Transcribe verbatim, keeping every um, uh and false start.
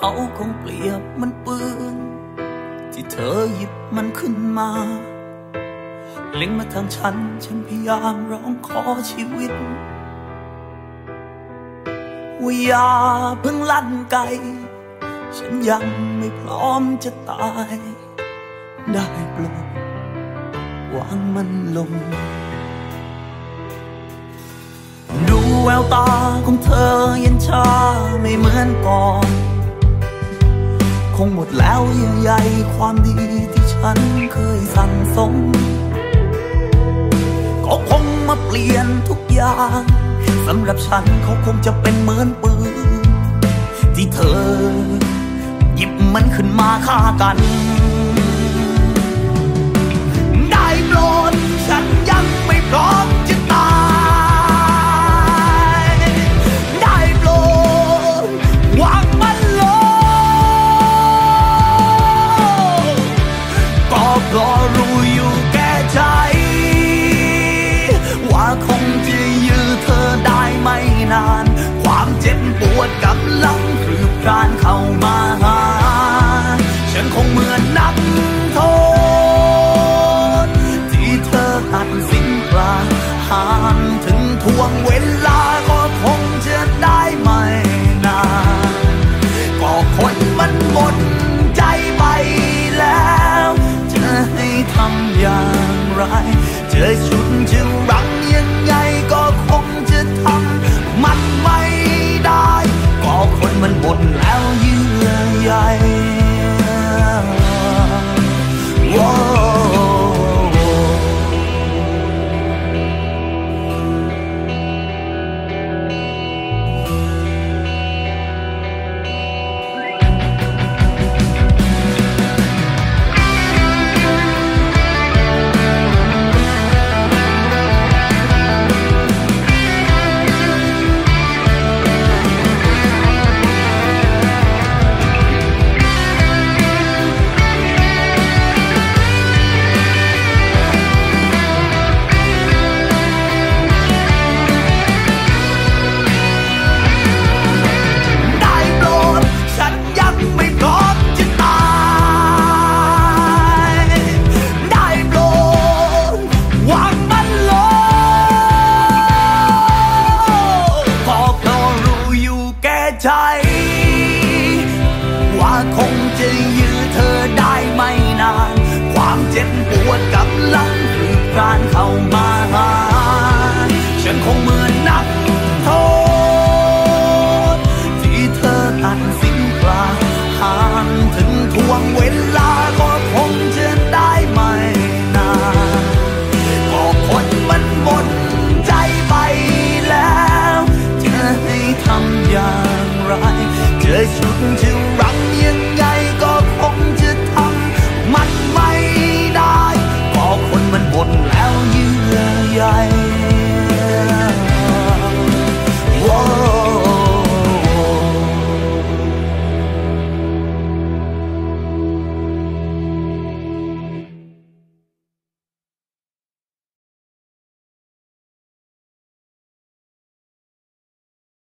เขาคงเปรียบมันปืนที่เธอหยิบมันขึ้นมาเล็งมาทางฉันฉันพยายามร้องขอชีวิตว่าอย่าเพิ่งลั่นไกฉันยังไม่พร้อมจะตายได้โปรดวางมันลงดูแววตาของเธอเย็นชาไม่เหมือนก่อนคงหมดแล้วเยื่อใยความดีที่ฉันเคยสั่งสมก็คงมาเปลี่ยนทุกอย่างสำหรับฉันเขาคงจะเป็นเหมือนปืนที่เธอหยิบมันขึ้นมาฆ่ากันได้โปรดฉันยังไม่พร้อมจะตายได้โปรดวางมันลงก็เพราะรู้อยู่แก่ใจว่าคงจะยื้อเธอได้ไม่นานความเจ็บปวดกำลังคลืบคลานเข้ามาหาฉันคงเหมือนนักโทษที่เธอตัดสินปลาหานถึงทวงเวลาก็คงจะได้ไม่นานก็คนมันหมดใจไปแล้วจะให้ทำอย่างไรจะชุดจะรังยังไงก็คงจะทำมันไม่ได้ก็คนมันหมดแล้วเยื่อใยว่าคงจะยื้อเธอได้ไม่นานความเจ็บปวดกำลังคลืบคลานเข้ามา